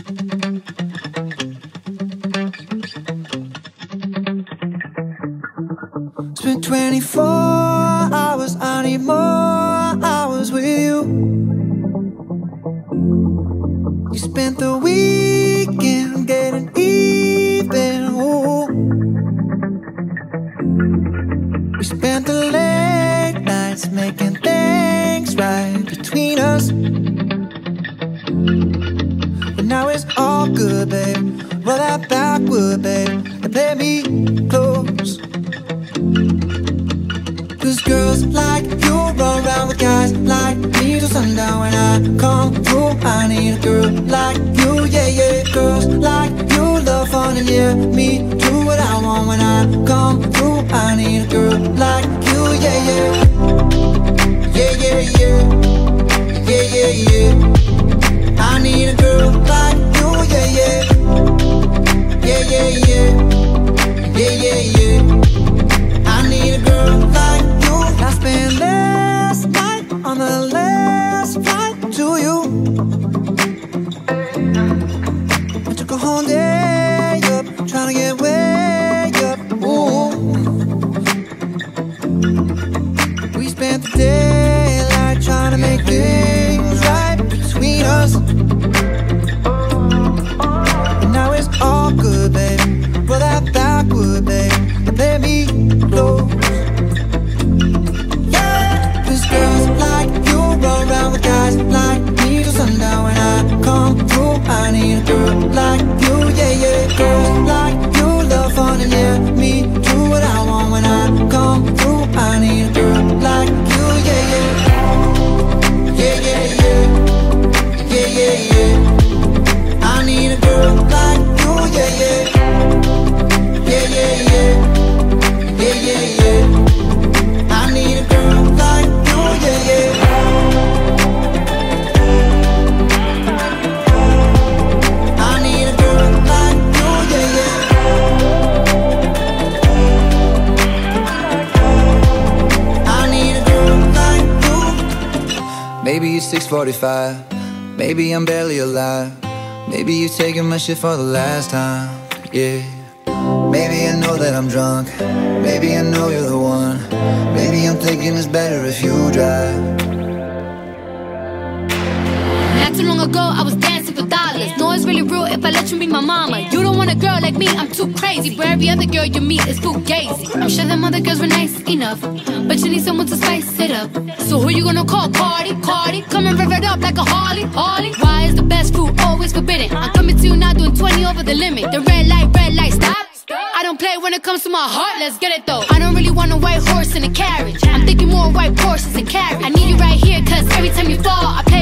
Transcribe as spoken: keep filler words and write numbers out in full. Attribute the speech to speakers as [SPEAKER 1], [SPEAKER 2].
[SPEAKER 1] Spent twenty-four hours, I need more hours with you. You spent the weekend getting even, ooh. We spent the late nights making things right between us. But now it's all good, babe. Roll that backward, babe, and play me close. Cause girls like you run around with guys like me till sundown. When I come through, I need a girl like you, yeah, yeah. Girls like you love fun and yeah, me do what I want. When I come through, I need a girl like you, yeah, yeah. Yeah, yeah, yeah. Yeah, yeah, yeah. I need a girl like you, yeah, yeah. Yeah, yeah, yeah. Yeah, yeah, yeah. I need a girl like you. I spent last night on the last flight to you. I took a whole day up, trying to get way up, ooh. We spent the daylight trying to make things right between us. And now it's all good, babe. Roll that backward, babe, and play me close. Yeah, cause girls like you run around with guys like me till sundown. When I come through, I need a girl like you, yeah, yeah. Girls like you love fun and yeah, me do what I want. When I come through, I need a girl like you, yeah, yeah. Yeah, yeah, yeah. Yeah, yeah, yeah. I need a girl like you, yeah, yeah. Yeah, yeah, yeah. Yeah, yeah, yeah. I need a girl like you, yeah, yeah. I need a girl like you, yeah, yeah. I need a girl like you. Maybe it's six forty-five. Maybe I'm barely alive. Maybe you're taking my shit for the last time, yeah. Maybe I know that I'm drunk. Maybe I know you're the one. Maybe I'm thinking it's better if you drive.
[SPEAKER 2] Not too long ago, I was dancing for dollars. No, it's really real if I let you be my mama. You don't want a girl like me, I'm too crazy. But every other girl you meet is fugazi. I'm sure them other girls were nice enough, but you need someone to spice it up. So who you gonna call? Cardi, Cardi. Come and rev it up like a Harley, Harley. Why is the best fruit always forbidden? I'm coming to you now doing twenty over the limit. The red light, red light, stop. I don't play when it comes to my heart, let's get it though. I don't really want a white horse in a carriage. I'm thinking more white horses and carriage. I need you right here, cause every time you fall, I play